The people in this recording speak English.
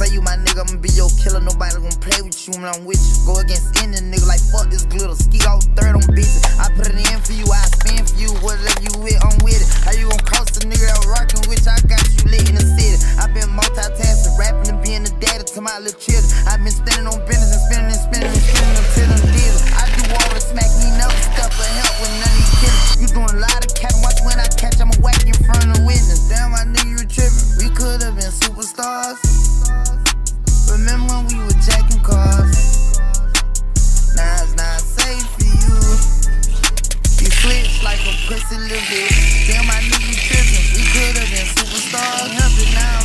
Say you my nigga, I'ma be your killer. Nobody gon' play with you when I'm with you. Go against any nigga like fuck this glitter. Ski off third on bitches. I put it in for you, I spin for you. Whatever you with, I'm with it. How you gon' cross the nigga that rockin' with you? I got you lit in the city. I been multitasking, rapping and being the daddy to my little children. I been standing on business and spinning and spinning and spinning until them deals. I do all the smack, me never stuff for help with none of these killers. You doing a lot of capping, watch when I catch, I'ma whack in front of the witness. Damn, I knew you were tripping. We could've been superstars. Remember when we were jacking cars? Now it's not safe for you. You switch like a pussy little bitch. Damn, I knew you tripping. We could've been superstars. Help it now.